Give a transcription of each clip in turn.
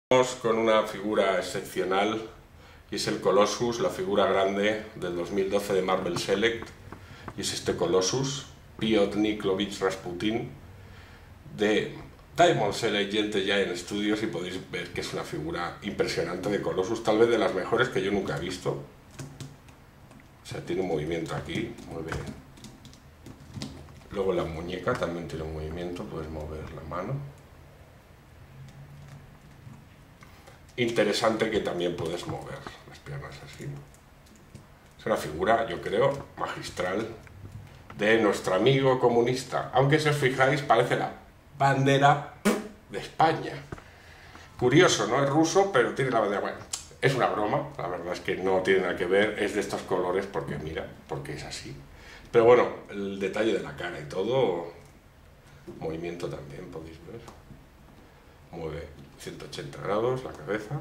Con una figura excepcional y es el Colossus, la figura grande del 2012 de Marvel Select, y es este Colossus, Piotr Nicholovich Rasputin, de Diamond Select Gentle Giant Studios, y podéis ver que es una figura impresionante de Colossus, tal vez de las mejores que yo nunca he visto. O sea, tiene un movimiento aquí, mueve. Luego la muñeca también tiene un movimiento, puedes mover la mano. Interesante que también puedes mover las piernas así. Es una figura, yo creo, magistral de nuestro amigo comunista. Aunque si os fijáis, parece la bandera de España. Curioso, ¿no? Es ruso, pero tiene la bandera. Bueno, es una broma, la verdad es que no tiene nada que ver, es de estos colores porque, mira, porque es así. Pero bueno, el detalle de la cara y todo, movimiento también, podéis ver. Mueve 180 grados la cabeza,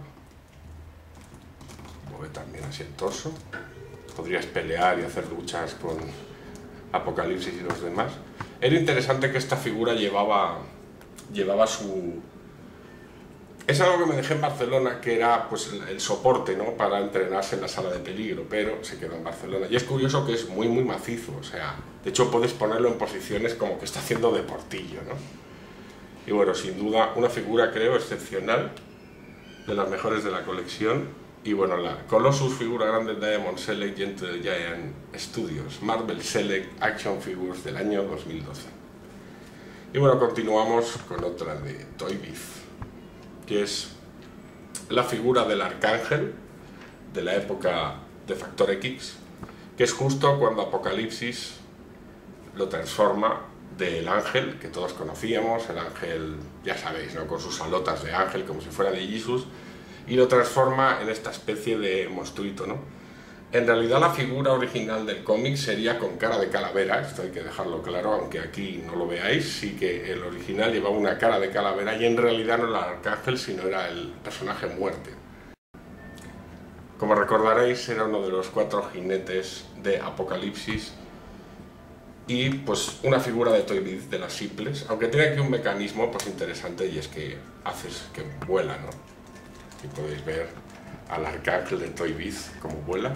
mueve también así el torso. Podrías pelear y hacer luchas con Apocalipsis y los demás. Era interesante que esta figura llevaba su... Es algo que me dejé en Barcelona, que era pues el soporte, ¿no?, para entrenarse en la sala de peligro, pero se quedó en Barcelona. Y es curioso que es muy macizo, o sea, de hecho puedes ponerlo en posiciones como que está haciendo deportillo, ¿no? Y bueno, sin duda, una figura, creo, excepcional, de las mejores de la colección. Y bueno, la Colossus, figura grande de Diamond Select Gentle Giant Studios, Marvel Select Action Figures del año 2012. Y bueno, continuamos con otra de Toy Biz, que es la figura del Arcángel de la época de Factor X, que es justo cuando Apocalipsis lo transforma del ángel que todos conocíamos, el ángel, ya sabéis, ¿no?, con sus alotas de ángel como si fuera de Jesus, y lo transforma en esta especie de monstruito, ¿no? En realidad la figura original del cómic sería con cara de calavera, esto hay que dejarlo claro, aunque aquí no lo veáis, sí que el original llevaba una cara de calavera y en realidad no era el arcángel, sino era el personaje muerte. Como recordaréis, era uno de los 4 jinetes de Apocalipsis, y pues una figura de Toy Biz de las simples, aunque tiene aquí un mecanismo pues interesante, y es que haces que vuela, ¿no? Y podéis ver al Arcángel de Toy Biz como vuela.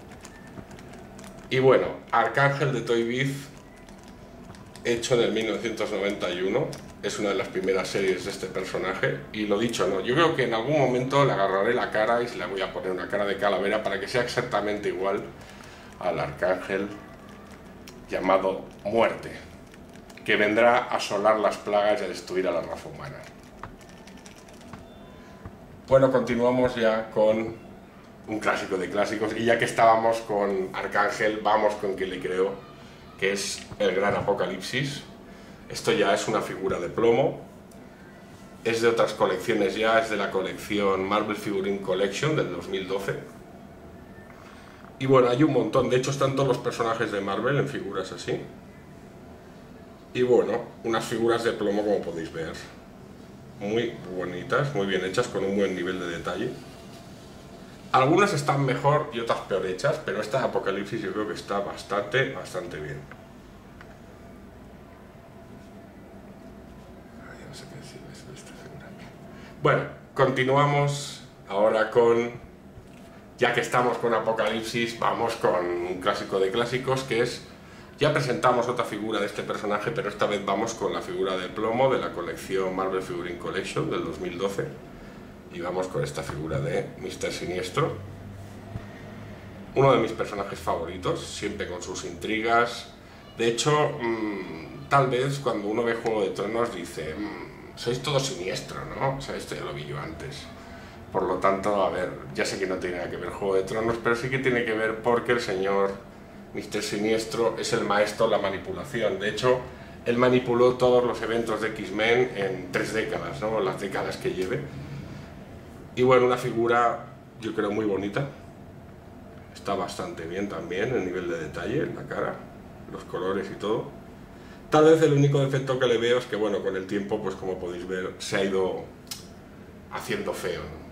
Y bueno, Arcángel de Toy Biz, hecho en el 1991, es una de las primeras series de este personaje, y lo dicho, ¿no?, yo creo que en algún momento le agarraré la cara y se le voy a poner una cara de calavera para que sea exactamente igual al Arcángel llamado Muerte, que vendrá a asolar las plagas y a destruir a la raza humana. Bueno, continuamos ya con un clásico de clásicos, y ya que estábamos con Arcángel, vamos con quien le creo, que es el gran Apocalipsis. Esto ya es una figura de plomo, es de otras colecciones ya, es de la colección Marvel Figurine Collection del 2012. Y bueno, hay un montón, de hecho están todos los personajes de Marvel en figuras así. Y bueno, unas figuras de plomo, como podéis ver, muy bonitas, muy bien hechas, con un buen nivel de detalle. Algunas están mejor y otras peor hechas, pero esta Apocalipsis yo creo que está bastante bien. No sé qué decirles de esta figura. Bueno, continuamos ahora con... Ya que estamos con Apocalipsis, vamos con un clásico de clásicos, que es... Ya presentamos otra figura de este personaje, pero esta vez vamos con la figura de plomo de la colección Marvel Figurine Collection del 2012. Y vamos con esta figura de Mr. Siniestro. Uno de mis personajes favoritos, siempre con sus intrigas. De hecho, tal vez cuando uno ve Juego de Tronos dice... sois todo siniestro, ¿no? O sea, esto ya lo vi yo antes. Por lo tanto, a ver, ya sé que no tiene nada que ver Juego de Tronos, pero sí que tiene que ver porque el señor Mr. Siniestro es el maestro de la manipulación. De hecho, él manipuló todos los eventos de X-Men en 3 décadas, ¿no?, las décadas que lleve. Y bueno, una figura, yo creo, muy bonita. Está bastante bien también el nivel de detalle en la cara, los colores y todo. Tal vez el único defecto que le veo es que, bueno, con el tiempo, pues como podéis ver, se ha ido haciendo feo, ¿no?